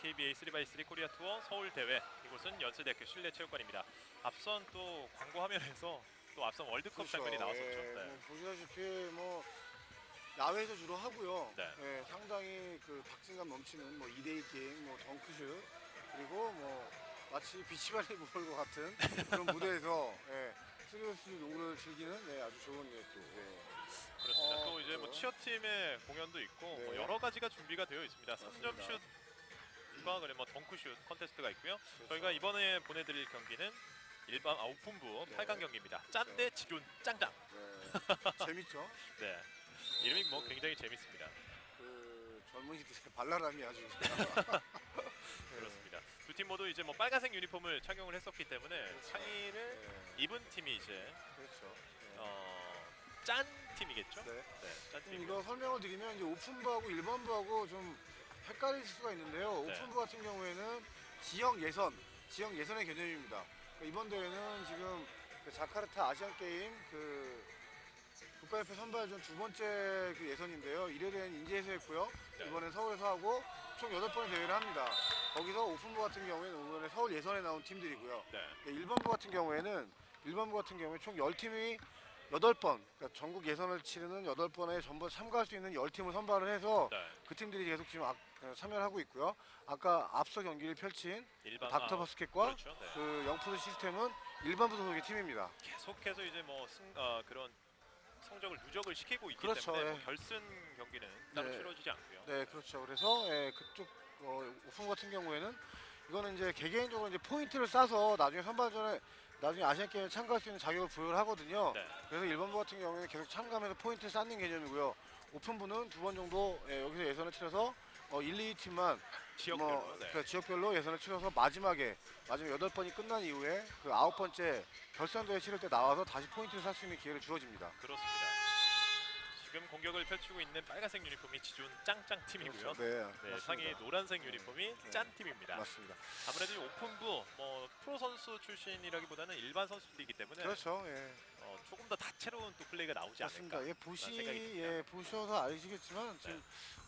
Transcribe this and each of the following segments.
KBA 3x3 코리아 투어 서울 대회, 이곳은 연세대학교 실내체육관입니다. 앞선 또 광고 화면에서 또 앞선 월드컵 그렇죠. 장면이 나왔었죠. 예, 네. 뭐 보시다시피 뭐 야외에서 주로 하고요. 네. 예, 상당히 그 박진감 넘치는 뭐 2대2 게임, 뭐 덩크슛, 그리고 뭐 마치 비치발리볼 같은 그런 무대에서 예, 시리어스 농구를 즐기는 예, 아주 좋은 예, 또 그렇습니다. 또 이제 뭐 치어팀의 공연도 있고 네. 뭐 여러 가지가 준비가 되어 있습니다. 맞습니다. 3점슛과 그래 뭐 덩크슛 컨테스트가 있고요. 그렇죠. 저희가 이번에 보내드릴 경기는 일반 오픈부 네. 8강 경기입니다. 짠 대 지존 짱짱. 네. 재밌죠? 네. 이름이 뭐 굉장히 재밌습니다. 그 젊은이들의 발랄함이 아주 그렇습니다. 두 팀 모두 이제 뭐 빨간색 유니폼을 착용을 했었기 때문에 그렇죠. 상의를 네. 입은 팀이 이제 그렇죠. 짠 팀이겠죠? 네. 짠 팀. 이거 설명을 드리면 이제 오픈부하고 일반부하고 좀 헷갈릴 수가 있는데요. 네. 오픈부 같은 경우에는 지역 예선의 개념입니다. 그러니까 이번 대회는 지금 그 자카르타 아시안 게임 그 국가대표 선발전 두 번째 그 예선인데요. 1회대는 인제에서 했고요. 네. 이번엔 서울에서 하고 총 8번의 대회를 합니다. 거기서 오픈부 같은 경우에는 이번에 서울 예선에 나온 팀들이고요. 네. 일반부 같은 경우에 총 10팀이 8번, 그러니까 전국 예선을 치르는 8번에 전부 참가할 수 있는 10팀을 선발을 해서 네. 그 팀들이 계속 지금 참여를 하고 있고요. 아까 앞서 경기를 펼친 일반 닥터 바스켓과 그렇죠. 네. 그 영푸드 시스템은 일반부 소속의 팀입니다. 계속해서 이제 뭐 그런 성적을 누적을 시키고 있기 그렇죠. 때문에 예. 뭐 결승 경기는 따로 네. 치러지지 않고요. 네, 그렇죠. 그래서 그쪽 오픈 같은 경우에는 이거는 이제 개개인적으로 이제 포인트를 싸서 나중에 아시안 게임에 참가할 수 있는 자격을 부여를 하거든요. 네. 그래서 일반부 같은 경우에는 계속 참가하면서 포인트를 쌓는 개념이고요. 오픈부는 2번 정도 여기서 예선을 치러서 1, 2팀만 지역별로. 네. 그 지역별로 예선을 치러서 마지막에 8번이 끝난 이후에 그 9번째 결선대회 치를 때 나와서 다시 포인트를 살 수 있는 기회를 주어집니다. 그렇습니다. 지금 공격을 펼치고 있는 빨간색 유니폼이 지존 짱짱 팀이고요. 그렇죠. 네, 네, 맞습니다. 상의 노란색 유니폼이 네. 짠 팀입니다. 맞습니다. 아무래도 이 오픈부 뭐 프로 선수 출신이라기보다는 일반 선수들이기 때문에 그렇죠. 예. 조금 더 다채로운 또 플레이가 나오지 맞습니다. 않을까. 예, 생각이 듭니다. 보셔서 아시겠지만 지금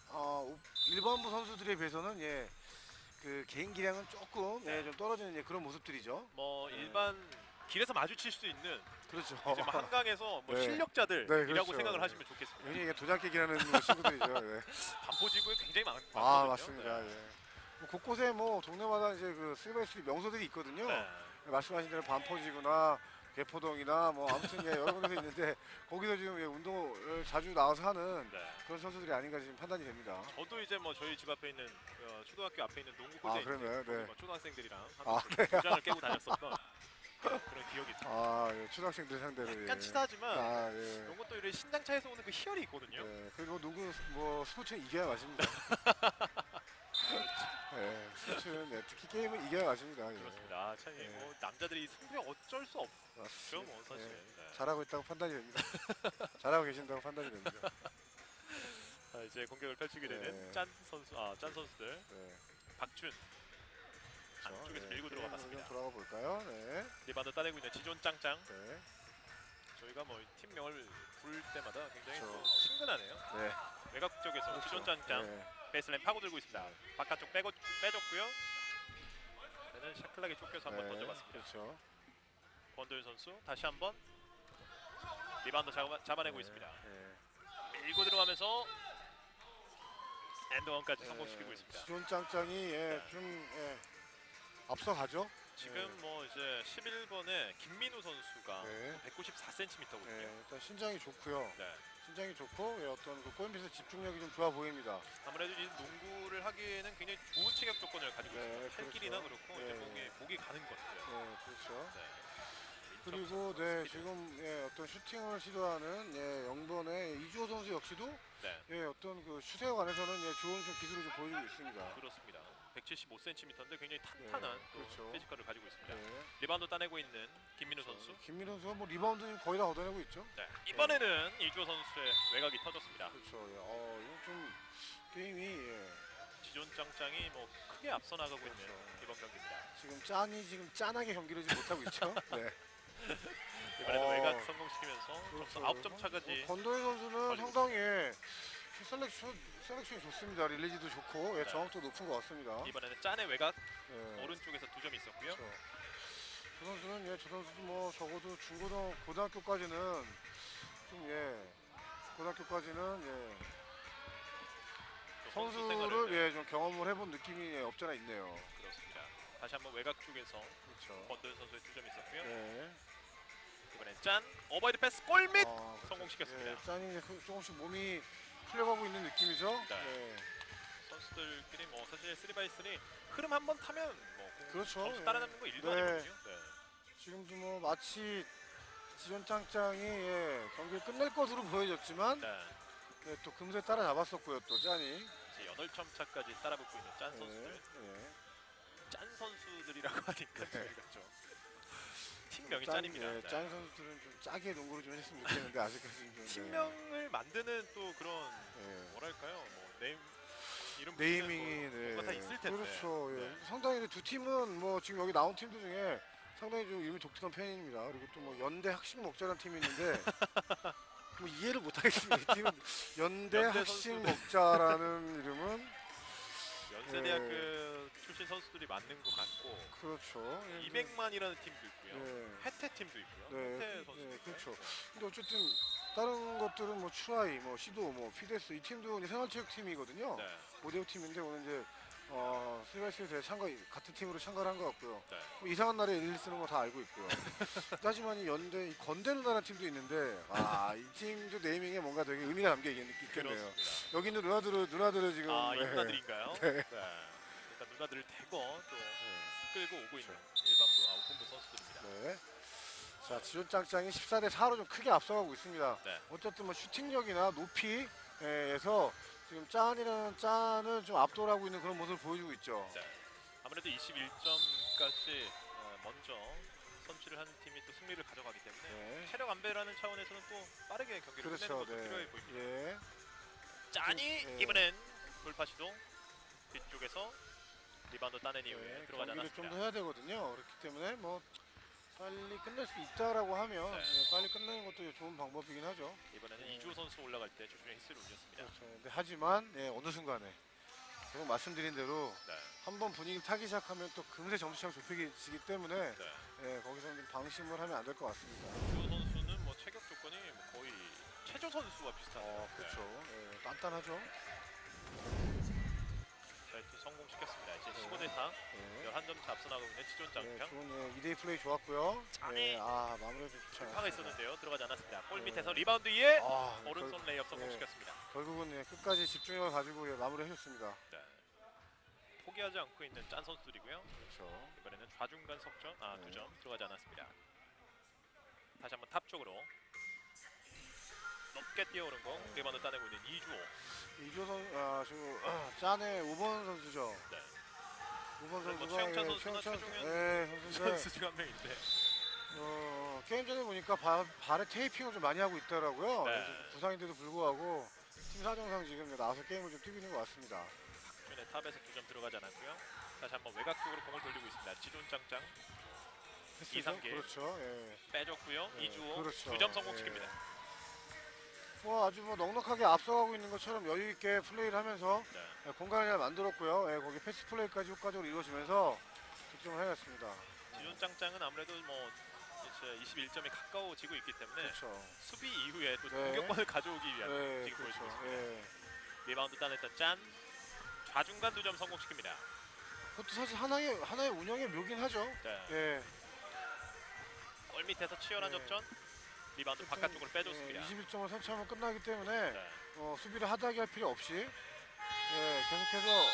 일반부 선수들에 비해서는 그 개인 기량은 조금 네. 좀 떨어지는 그런 모습들이죠. 뭐 일반 길에서 마주칠 수 있는 그렇죠. 이제 뭐 한강에서 뭐 네. 실력자들이라고 네, 그렇죠. 생각을 하시면 좋겠습니다. 굉장히 도장 깨기라는 친구들이죠. 네. 반포지구에 굉장히 많거든요. 맞습니다. 네. 예. 뭐 곳곳에 뭐 동네마다 이제 그 3x3 명소들이 있거든요. 네. 말씀하신 대로 반포지구나 개포동이나 뭐 아무튼 여러 군데서 있는데 거기서 지금 운동을 자주 나와서 하는 네. 그런 선수들이 아닌가 지금 판단이 됩니다. 저도 이제 뭐 저희 집 앞에 있는 초등학교 앞에 있는 농구고에 그러면 네. 뭐 초등학생들이랑 네. 하면서 도장을 깨고 다녔었던 그런 기억이 있습니다. 초등학생들 상대로 약간 치사하지만 예. 농구 또 이런 신장차에서 오는 그 희열이 있거든요. 그리고 농구 뭐 스포츠는 이겨야 맛입니다. 스포츠는 특히 게임은 이겨야 맛입니다. 그렇습니다. 참 뭐 남자들이 승부에 어쩔 수 없죠, 맞습니다. 뭐 사실. 네. 잘하고 있다고 판단이 됩니다. 잘하고 계신다고 판단이 됩니다. 이제 공격을 펼치게 되는 짠 선수들. 박준 안쪽에서 밀고 들어가 봤습니다. 돌아가 볼까요? 네. 리바운드 따내고 있는 지존 짱짱. 네. 저희가 뭐 팀명을 부를 때마다 굉장히 그렇죠. 또 친근하네요. 네. 외곽 쪽에서 그렇죠. 지존 짱짱. 네. 베이스라인 파고들고 있습니다. 바깥쪽 빼줬고요. 얘는 샤클락에 쫓겨서 한번 던져봤습니다. 그렇죠. 권도윤 선수 다시 한번 리바운드 잡아내고 있습니다. 밀고 들어가면서 엔드원까지 성공시키고 있습니다. 지존 짱짱이 좀 앞서가죠. 지금 뭐 이제 11번에 김민우 선수가 네. 194cm거든요. 일단 신장이 좋고요. 네. 신장이 좋고 어떤 그 골밑에서 집중력이 좀 좋아 보입니다. 아무래도 이 농구를 하기에는 굉장히 좋은 체격 조건을 가지고 있습니다. 팔 그렇죠. 길이나 그렇고 이제 목이 가는 것들. 그렇죠. 네. 그리고 지금 어떤 슈팅을 시도하는 0번의 이주호 선수 역시도 어떤 그 슛에 관해서는 좋은 좀 기술을 좀 보여주고 있습니다. 그렇습니다. 175cm인데 굉장히 탄탄한 또 그렇죠. 피지컬을 가지고 있습니다. 리바운드 따내고 있는 김민우 선수. 김민우 선수가 뭐 리바운드 거의 다 얻어내고 있죠. 네. 이번에는 이주호 선수의 외곽이 터졌습니다. 그렇죠. 이거 좀 게임이 지존 짱짱이 뭐 크게 앞서 나가고 있는 이번 경기입니다. 지금 짠하게 경기를 지 못하고 있죠. 네. 이번에도 외곽 성공시키면서 점수 9점 차까지. 권도희 선수는 상당히 셀렉션이 좋습니다. 릴리지도 좋고 예, 네. 정확도 높은 것 같습니다. 이번에는 짠의 외곽 예. 오른쪽에서 2점 있었고요. 그렇죠. 저 선수는 저 선수도 뭐 적어도 고등학교까지는 좀 고등학교까지는 또 선수 선수를 생활을 좀 경험을 해본 느낌이 없잖아 있네요. 그렇습니다. 다시 한번 외곽 쪽에서 그렇죠. 권도현 선수의 2점 있었고요. 예. 이번엔 짠 오버헤드 패스 골밑 그렇죠. 성공시켰습니다. 예, 짠이 조금씩 몸이 풀려가고 있는 느낌이죠. 네. 예. 선수들끼리 뭐 사실 3x3 흐름 한번 타면 뭐 그렇죠. 점수 예. 따라잡는 거 일도 네. 아니거든요. 네. 지금도 뭐 마치 지존 짱짱이 경기를 끝낼 것으로 보여졌지만 네. 또 금세 따라잡았었고요. 또 짠이. 이제 8점 차까지 따라붙고 있는 짠 선수들. 예. 짠 선수들이라고 하니까 네. 저희가 좀 팀명이 짠입니다. 네. 짠 선수들은 좀 짜게 농구를 좀 했으면 좋겠는데 아직까지는 좀 팀명을 만드는 또 그런 예. 뭐랄까요? 뭐 이름 네이밍이 뭐 뭔가 다 있을 텐데. 그렇죠. 예. 네. 상당히 두 팀은 뭐 지금 여기 나온 팀들 중에 상당히 좀 이름이 독특한 편입니다. 그리고 또 뭐 연대 학식 먹자라는 팀이 있는데 뭐 이해를 못 하겠습니다. 이 팀은 연대 연대 학식 선수들. 먹자라는 이름은 연세대학교 출신 선수들이 맞는 것 같고 그렇죠. 예, 200만이라는 팀도 있고요. 예. 해태 팀도 있고요. 네, 해태 선수도 있고요. 그렇죠. 근데 어쨌든 다른 것들은 뭐 추아이, 뭐 시도, 뭐 피데스 이 팀도 이제 생활체육 팀이거든요. 네. 5대5 팀인데 오늘 이제 스리바이스에 대해 같은 팀으로 참가를 한 것 같고요. 네. 뭐 이상한 날에 일 쓰는 거 다 알고 있고요. 하지만 이 이 건대 누나라는 팀도 있는데 이 팀도 네이밍에 뭔가 되게 의미가 담겨 있겠네요. 그렇습니다. 여기 있는 누나들을 지금 이 누나들인가요? 네. 네. 일단 누나들을 대거 또 끌고 오고 있는 일반부 오픈부 선수들입니다. 네. 자, 지존 짱짱이 14대 4로 좀 크게 앞서가고 있습니다. 네. 어쨌든 뭐 슈팅력이나 높이에서 지금 짠을 좀 압도하고 있는 그런 모습을 보여주고 있죠. 네. 아무래도 21점까지 먼저 선취를 하는 팀이 또 승리를 가져가기 때문에 네. 체력 안배라는 차원에서는 또 빠르게 경기를 끝내는 그렇죠. 것도 필요해 보입니다. 예. 짠이 예. 이번엔 돌파 시도 뒤쪽에서 리바운드 따낸 이후에 들어가지 경기를 좀 않았습니다. 더 해야 되거든요. 그렇기 때문에 뭐 빨리 끝낼 수 있다라고 하면 네. 빨리 끝내는 것도 좋은 방법이긴 하죠. 이번에는 네. 이주호 선수 올라갈 때 조준의 히스를 올렸습니다. 그렇죠. 근데 하지만 어느 순간에 계속 말씀드린 대로 네. 한번 분위기를 타기 시작하면 또 금세 점수차가 좁혀지기 때문에 네. 거기서 좀 방심을 하면 안 될 것 같습니다. 이주호 선수는 뭐 체격 조건이 뭐 거의 최조 선수와 비슷하네요. 그렇죠. 단단하죠. 자, 성공시켰습니다. 이제 15대 4, 네. 11점 차 앞서 나가고 있는 지존 짱짱. 좋은 2대2 플레이 좋았고요. 짠이. 마무리가 좀 좋지 파가 않았습니다. 있었는데요. 들어가지 않았습니다. 골 네. 밑에서 리바운드 이에 네, 오른손 레이업 성공시켰습니다. 결국은 끝까지 집중력을 가지고 마무리 해줬습니다. 네. 포기하지 않고 있는 짠 선수들이고요. 그렇죠. 이번에는 좌중간 석점, 네. 2점 들어가지 않았습니다. 다시 한번 탑 쪽으로 높게 뛰어오른 공 리바운드 따내고 있는 이주호. 이조선 지금 짠의 5번 선수죠. 네. 5번 뭐 선수가 최영찬 선수나 최종현 선수인데 선수 중 한 명인데. 게임 전에 보니까 발에 테이핑을 좀 많이 하고 있더라고요. 네. 그래서 부상인데도 불구하고 팀 사정상 지금 나와서 게임을 좀 뛰고 있는 것 같습니다. 전에 탑에서 2점 들어가지 않았고요. 다시 한번 외곽 쪽으로 공을 돌리고 있습니다. 지존 짱짱 횟수죠? 이상길. 그렇죠. 예. 빼줬고요. 네, 이주호 그렇죠. 2점 성공시킵니다. 아주 넉넉하게 앞서가고 있는 것처럼 여유 있게 플레이를 하면서 네. 공간을 잘 만들었고요. 거기 패스 플레이까지 효과적으로 이루어지면서 득점을 해냈습니다. 지존 짱짱은 아무래도 뭐 이제 21점에 가까워지고 있기 때문에 그렇죠. 수비 이후에 또 네. 공격권을 가져오기 위한 네, 지금 그렇죠. 보여주고 있습니다. 예. 리바운드 따냈던 짠 좌중간 2점 성공시킵니다. 그것도 사실 하나의 운영의 묘긴 하죠. 네. 예. 골 밑에서 치열한 네. 접전 리바운드 바깥쪽으로 빼줬습니다. 21점을 선취하면 끝나기 때문에 네. 수비를 하다하게 할 필요 없이 계속해서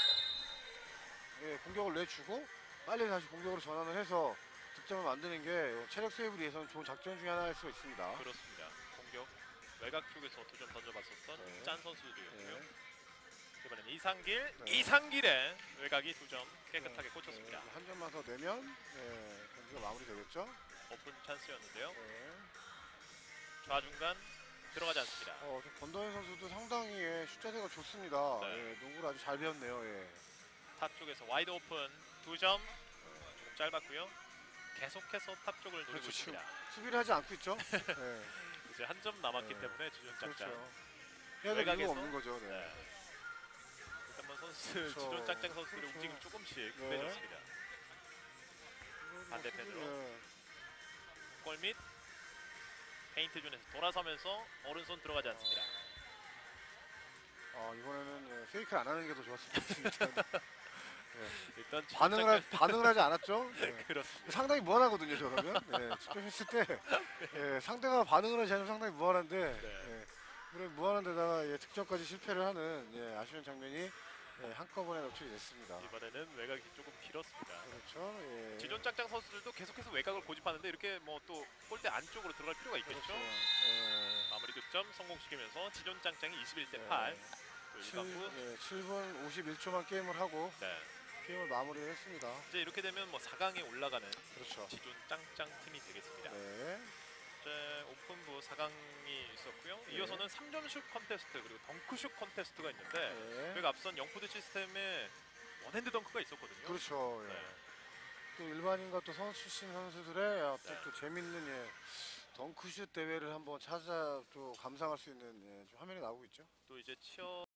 공격을 내주고 빨리 다시 공격으로 전환을 해서 득점을 만드는 게 체력 세이브를 위해서는 좋은 작전 중에 하나일 수 있습니다. 그렇습니다. 공격 외곽 쪽에서 2점 던져봤었던 네. 짠 선수들이었고요. 네. 이번에는 이상길, 네. 이상길의 외곽이 2점 깨끗하게 꽂혔습니다. 한 점만 더 내면 경기가 마무리되겠죠. 오픈 찬스였는데요. 네. 좌중간 들어가지 않습니다. 권도현 선수도 상당히 슛 자세가 좋습니다. 네. 농구를 아주 잘 배웠네요. 탑 쪽에서 와이드 오픈 2점 조금 짧았고요. 계속해서 탑 쪽을 노리고 그렇죠. 있습니다. 수비를 하지 않고 있죠. 네. 이제 한 점 남았기 네. 때문에 지금 짝짝. 그렇죠. 해야 될 외곽에서? 이유가 없는 거죠. 네. 네. 선수, 그렇죠. 지존 짱짱 선수들의 그렇죠. 움직임 조금씩 네. 급해졌습니다. 반대편으로. 예. 골밑 페인트 존에서 돌아서면서 오른손 들어가지 않습니다. 이번에는 예, 페이크를 안 하는 게 더 좋았을 것 같습니다. 일단 지존 반응을 하지 않았죠? 예. 그렇습니다. 상당히 무한하거든요, 저러면. 예, 직접 했을 때 상대가 반응을 하지 않으면 상당히 무한한데 예, 그래 무한한데다가 예, 득점까지 실패를 하는 예, 아쉬운 장면이 예, 한꺼번에 노출이 됐습니다. 이번에는 외곽이 조금 길었습니다. 그렇죠. 예. 지존 짱짱 선수들도 계속해서 외곽을 고집하는데 이렇게 뭐 또 골대 안쪽으로 들어갈 필요가 있겠죠. 그렇죠. 예. 마무리 득점 성공시키면서 지존 짱짱이 21대 예. 8. 또 일반부 7분 51초만 게임을 하고 네. 게임을 마무리를 했습니다. 이제 이렇게 되면 뭐 4강에 올라가는 그렇죠. 지존 짱짱 팀이 되겠습니다. 네. 이제 오픈부 4강이 있었고요. 네. 이어서는 3점 슛 컨테스트 그리고 덩크 슛 컨테스트가 있는데 네. 저희가 앞선 영푸드 시스템에 원핸드 덩크가 있었거든요. 그렇죠. 예. 네. 또 일반인과 또 선수 출신 선수들의 어떤 네. 또 재밌는 예, 덩크슛 대회를 한번 찾아 또 감상할 수 있는 예, 좀 화면이 나오고 있죠. 또 이제 치어